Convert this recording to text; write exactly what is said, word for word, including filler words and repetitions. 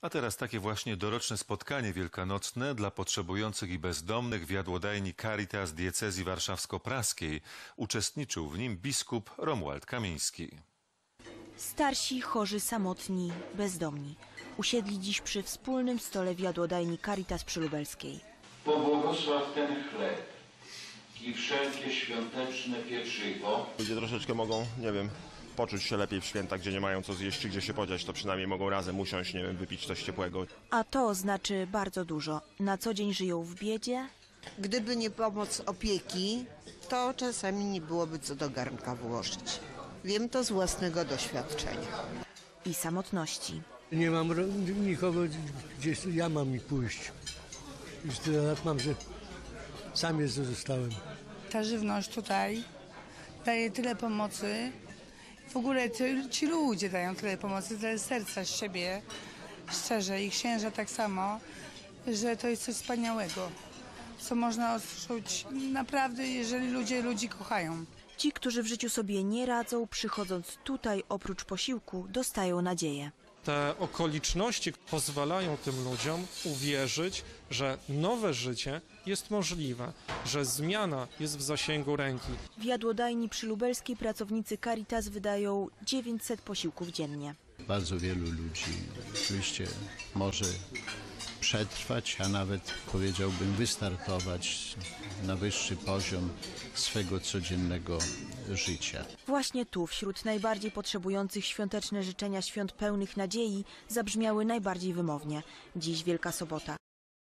A teraz takie właśnie doroczne spotkanie wielkanocne dla potrzebujących i bezdomnych w jadłodajni Caritas diecezji warszawsko-praskiej. Uczestniczył w nim biskup Romuald Kamiński. Starsi, chorzy, samotni, bezdomni usiedli dziś przy wspólnym stole w jadłodajni Caritas przy Lubelskiej. Pobłogosław ten chleb i wszelkie świąteczne pieczywo. Ludzie troszeczkę mogą, nie wiem, poczuć się lepiej w święta, gdzie nie mają co zjeść czy gdzie się podziać, to przynajmniej mogą razem usiąść, nie wiem, wypić coś ciepłego. A to znaczy bardzo dużo. Na co dzień żyją w biedzie. Gdyby nie pomoc opieki, to czasami nie byłoby co do garnka włożyć. Wiem to z własnego doświadczenia. I samotności. Nie mam nikogo, gdzie ja mam i pójść. Już tyle lat mam, że sam jest zostałem. Ta żywność tutaj daje tyle pomocy. W ogóle ci ludzie dają tyle pomocy, tyle serca z siebie, szczerze, i księża tak samo, że to jest coś wspaniałego, co można odczuć naprawdę, jeżeli ludzie ludzi kochają. Ci, którzy w życiu sobie nie radzą, przychodząc tutaj oprócz posiłku, dostają nadzieję. Te okoliczności pozwalają tym ludziom uwierzyć, że nowe życie jest możliwe, że zmiana jest w zasięgu ręki. W jadłodajni przy Lubelskiej pracownicy Caritas wydają dziewięćset posiłków dziennie. Bardzo wielu ludzi oczywiście może przetrwać, a nawet powiedziałbym wystartować na wyższy poziom swego codziennego życia. Właśnie tu, wśród najbardziej potrzebujących, świąteczne życzenia świąt pełnych nadziei zabrzmiały najbardziej wymownie. Dziś Wielka Sobota.